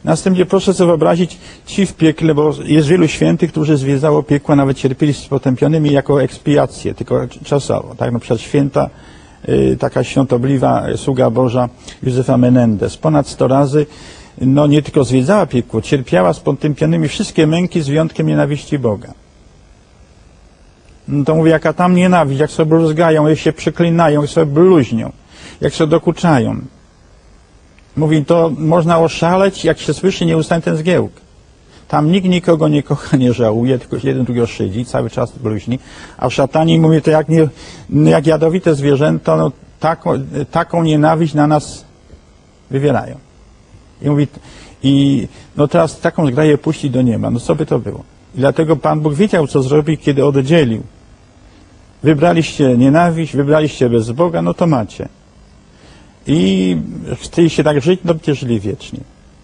Następnie proszę sobie wyobrazić, ci w piekle, bo jest wielu świętych, którzy zwiedzało piekła, nawet cierpieli z potępionymi jako ekspiację, tylko czasowo. Tak, na przykład święta, taka świątobliwa sługa Boża Józefa Menendez. Ponad 100 razy, no nie tylko zwiedzała piekło, cierpiała z potępionymi wszystkie męki z wyjątkiem nienawiści Boga. No to mówię, jaka tam nienawiść, jak sobie bluzgają, jak się przeklinają, jak sobie bluźnią, jak sobie dokuczają. Mówi, to można oszaleć, jak się słyszy nieustannie ten zgiełk. Tam nikt nikogo nie kocha, nie żałuje, tylko jeden drugiego szydzi, cały czas bluźni. A szatani mówi, to jak jadowite zwierzęta, no, taką nienawiść na nas wywierają. I mówi, no teraz taką zgraję puścić do nieba. No co by to było? I dlatego Pan Bóg wiedział, co zrobić, kiedy oddzielił. Wybraliście nienawiść, wybraliście bez Boga, no to macie. I chcieliście tak żyć, no będziecie żyli wiecznie.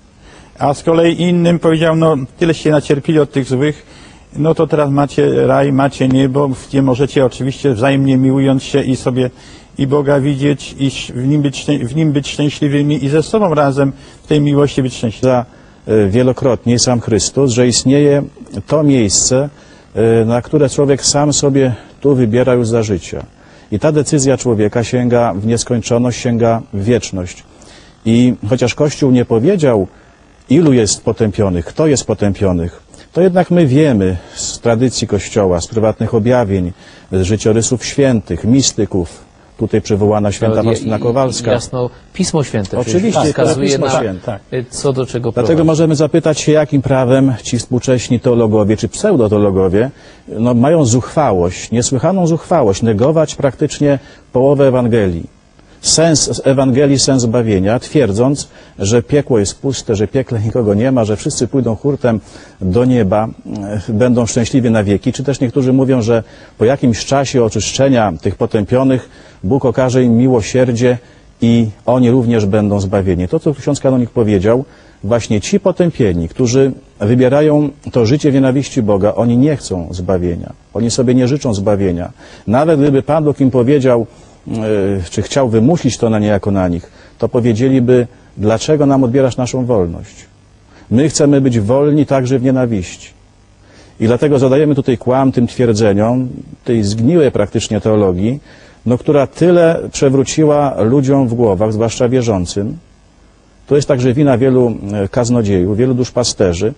A z kolei innym powiedział, no tyle się nacierpili od tych złych, no to teraz macie raj, macie niebo, gdzie możecie oczywiście wzajemnie miłując się i sobie i Boga widzieć, i w nim być szczęśliwymi i ze sobą razem w tej miłości być szczęśliwymi. Wielokrotnie sam Chrystus, że istnieje to miejsce, na które człowiek sam sobie tu wybiera już za życia. I ta decyzja człowieka sięga w nieskończoność, sięga w wieczność. I chociaż Kościół nie powiedział, ilu jest potępionych, kto jest potępionych, to jednak my wiemy z tradycji Kościoła, z prywatnych objawień, z życiorysów świętych, mistyków, tutaj przywołana święta Faustyna Kowalska. Jasno, Pismo Święte oczywiście wskazuje Pismo na Święte. co do czego prowadzi. Dlatego możemy zapytać się, jakim prawem ci współcześni teologowie, czy pseudoteologowie, no, mają zuchwałość, niesłychaną zuchwałość, negować praktycznie połowę Ewangelii. Sens Ewangelii, sens zbawienia, twierdząc, że piekło jest puste, że piekle nikogo nie ma, że wszyscy pójdą hurtem do nieba, będą szczęśliwi na wieki. Czy też niektórzy mówią, że po jakimś czasie oczyszczenia tych potępionych Bóg okaże im miłosierdzie i oni również będą zbawieni. To, co ksiądz kanonik powiedział, właśnie ci potępieni, którzy wybierają to życie w nienawiści Boga, oni nie chcą zbawienia. Oni sobie nie życzą zbawienia. Nawet gdyby Pan Bóg im powiedział, czy chciał wymusić to niejako na nich, to powiedzieliby, dlaczego nam odbierasz naszą wolność? My chcemy być wolni także w nienawiści. I dlatego zadajemy tutaj kłam tym twierdzeniom, tej zgniłej praktycznie teologii, no, która tyle przewróciła ludziom w głowach, zwłaszcza wierzącym. To jest także wina wielu kaznodziejów, wielu duszpasterzy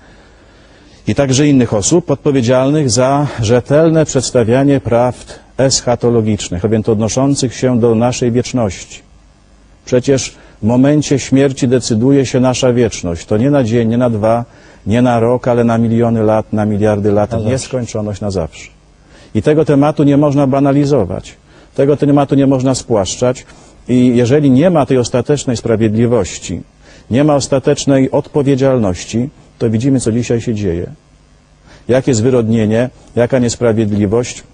i także innych osób odpowiedzialnych za rzetelne przedstawianie prawd eschatologicznych, a więc odnoszących się do naszej wieczności. Przecież w momencie śmierci decyduje się nasza wieczność. To nie na dzień, nie na 2, nie na rok, ale na miliony lat, na miliardy lat, nieskończoność na zawsze. I tego tematu nie można banalizować. Tego tematu nie można spłaszczać i jeżeli nie ma tej ostatecznej sprawiedliwości, nie ma ostatecznej odpowiedzialności, to widzimy, co dzisiaj się dzieje. Jakie zwyrodnienie, jaka niesprawiedliwość,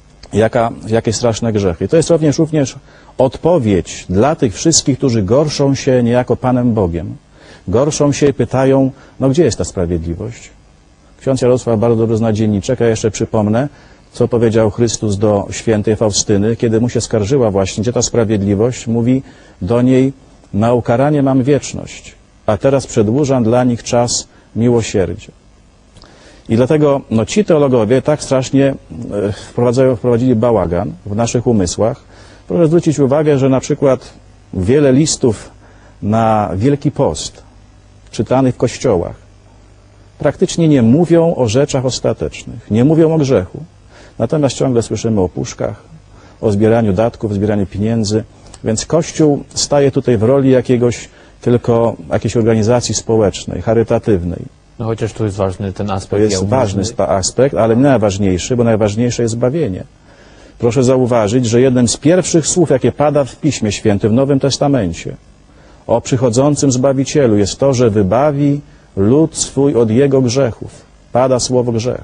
jakie straszne grzechy. To jest również odpowiedź dla tych wszystkich, którzy gorszą się niejako Panem Bogiem. Gorszą się i pytają, no gdzie jest ta sprawiedliwość? Ksiądz Jarosław bardzo dobrze zna dzienniczek, a jeszcze przypomnę, co powiedział Chrystus do świętej Faustyny, kiedy mu się skarżyła właśnie, gdzie ta sprawiedliwość, mówi do niej, na ukaranie mam wieczność, a teraz przedłużam dla nich czas miłosierdzia. I dlatego no, ci teologowie tak strasznie wprowadzili bałagan w naszych umysłach. Proszę zwrócić uwagę, że na przykład wiele listów na Wielki Post, czytanych w kościołach, praktycznie nie mówią o rzeczach ostatecznych, nie mówią o grzechu. Natomiast ciągle słyszymy o puszkach, o zbieraniu datków, zbieraniu pieniędzy, więc Kościół staje tutaj w roli jakiejś organizacji społecznej, charytatywnej. No chociaż tu jest ważny ten aspekt. To jest ważny aspekt, ale nie najważniejszy, bo najważniejsze jest zbawienie. Proszę zauważyć, że jednym z pierwszych słów, jakie pada w Piśmie Świętym, w Nowym Testamencie, o przychodzącym Zbawicielu jest to, że wybawi lud swój od jego grzechów. Pada słowo grzech.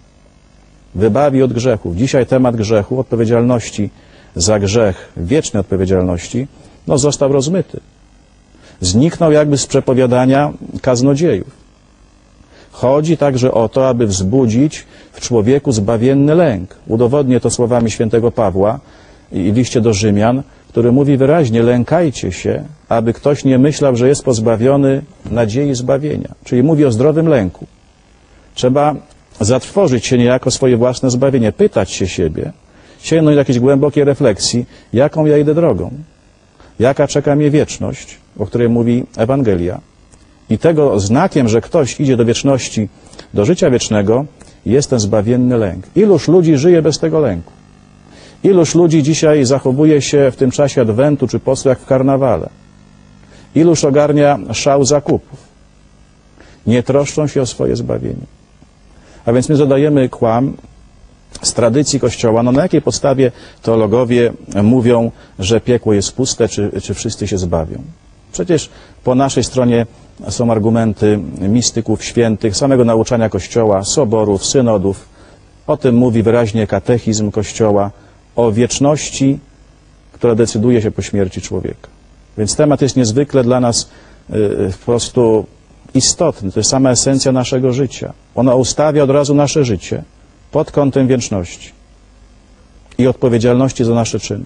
Wybawi od grzechów. Dzisiaj temat grzechu, odpowiedzialności za grzech, wiecznej odpowiedzialności, no został rozmyty. Zniknął jakby z przepowiadania kaznodziejów. Chodzi także o to, aby wzbudzić w człowieku zbawienny lęk. Udowodnię to słowami świętego Pawła i w liście do Rzymian, który mówi wyraźnie: lękajcie się, aby ktoś nie myślał, że jest pozbawiony nadziei zbawienia. Czyli mówi o zdrowym lęku. Trzeba zatrwożyć się niejako swoje własne zbawienie, pytać się siebie, sięgnąć do jakiejś głębokiej refleksji, jaką ja idę drogą, jaka czeka mnie wieczność, o której mówi Ewangelia. I tego znakiem, że ktoś idzie do wieczności, do życia wiecznego, jest ten zbawienny lęk. Iluż ludzi żyje bez tego lęku? Iluż ludzi dzisiaj zachowuje się w tym czasie Adwentu czy postu jak w karnawale? Iluż ogarnia szał zakupów? Nie troszczą się o swoje zbawienie. A więc my zadajemy kłam z tradycji Kościoła. No na jakiej podstawie teologowie mówią, że piekło jest puste, czy wszyscy się zbawią? Przecież po naszej stronie są argumenty mistyków, świętych, samego nauczania Kościoła, soborów, synodów. O tym mówi wyraźnie katechizm Kościoła, o wieczności, która decyduje się po śmierci człowieka. Więc temat jest niezwykle dla nas po prostu istotny. To jest sama esencja naszego życia. Ona ustawia od razu nasze życie pod kątem wieczności i odpowiedzialności za nasze czyny.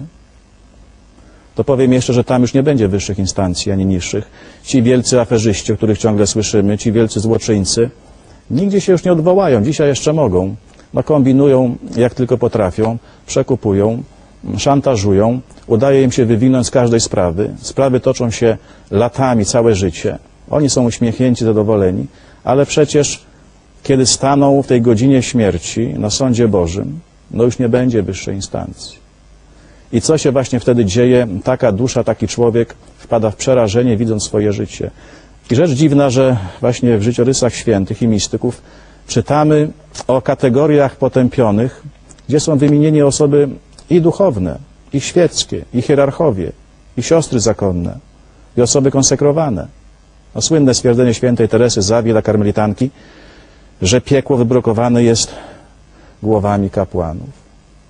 To powiem jeszcze, że tam już nie będzie wyższych instancji ani niższych. Ci wielcy aferzyści, o których ciągle słyszymy, ci wielcy złoczyńcy, nigdzie się już nie odwołają. Dzisiaj jeszcze mogą. No, kombinują jak tylko potrafią, przekupują, szantażują, udaje im się wywinąć z każdej sprawy. Sprawy toczą się latami, całe życie. Oni są uśmiechnięci, zadowoleni, ale przecież kiedy staną w tej godzinie śmierci na sądzie Bożym, no już nie będzie wyższej instancji. I co się właśnie wtedy dzieje? Taka dusza, taki człowiek wpada w przerażenie, widząc swoje życie. I rzecz dziwna, że właśnie w życiorysach świętych i mistyków czytamy o kategoriach potępionych, gdzie są wymienieni osoby i duchowne, i świeckie, i hierarchowie, i siostry zakonne, i osoby konsekrowane. No, słynne stwierdzenie świętej Teresy z Avila, karmelitanki, że piekło wybrukowane jest głowami kapłanów.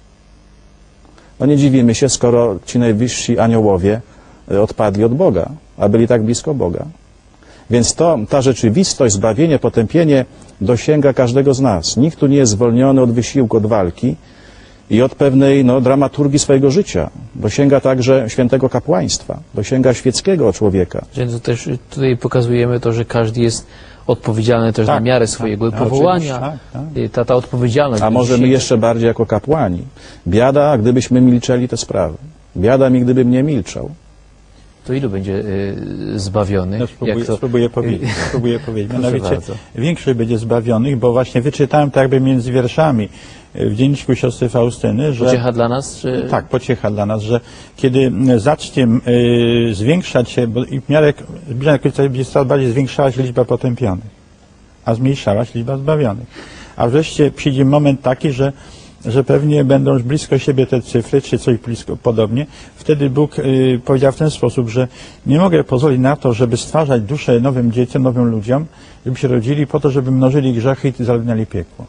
No nie dziwimy się, skoro ci najwyżsi aniołowie odpadli od Boga, a byli tak blisko Boga. Więc ta rzeczywistość, zbawienie, potępienie dosięga każdego z nas. Nikt tu nie jest zwolniony od wysiłku, od walki i od pewnej dramaturgii swojego życia. Dosięga także świętego kapłaństwa, dosięga świeckiego człowieka. To też tutaj pokazujemy to, że każdy jest odpowiedzialny też na miarę swojego powołania. Ta odpowiedzialność. A może my jeszcze bardziej jako kapłani. Biada, gdybyśmy milczeli te sprawy. Biada mi, gdybym nie milczał. To ilu będzie zbawionych? No, spróbuję powiedzieć. Mianowicie bardzo. większość będzie zbawionych, bo właśnie wyczytałem tak jakby między wierszami w dzienniczku siostry Faustyny, że... Pociecha dla nas? Czy... Tak, pociecha dla nas, że kiedy zacznie zwiększać się, bo i w miarę zbliżania końca będzie coraz bardziej zwiększała się liczba potępionych, a zmniejszała się liczba zbawionych. A wreszcie przyjdzie moment taki, że pewnie będą już blisko siebie te cyfry, czy coś blisko podobnie. Wtedy Bóg powiedział w ten sposób, że nie mogę pozwolić na to, żeby stwarzać duszę nowym dzieciom, nowym ludziom, żeby się rodzili po to, żeby mnożyli grzechy i zaludniali piekło.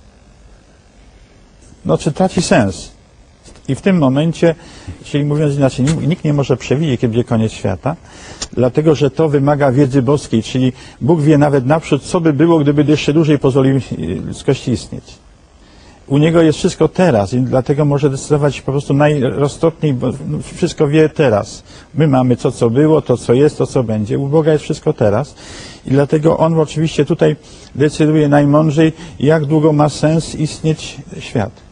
No, czy traci sens? I w tym momencie, czyli mówiąc inaczej, nikt nie może przewidzieć, kiedy będzie koniec świata, dlatego, że to wymaga wiedzy boskiej, czyli Bóg wie nawet naprzód, co by było, gdyby jeszcze dłużej pozwolił ludzkości istnieć. U Niego jest wszystko teraz i dlatego może decydować po prostu najroztropniej, bo wszystko wie teraz. My mamy to, co było, to, co jest, to, co będzie. U Boga jest wszystko teraz i dlatego On oczywiście tutaj decyduje najmądrzej, jak długo ma sens istnieć świat.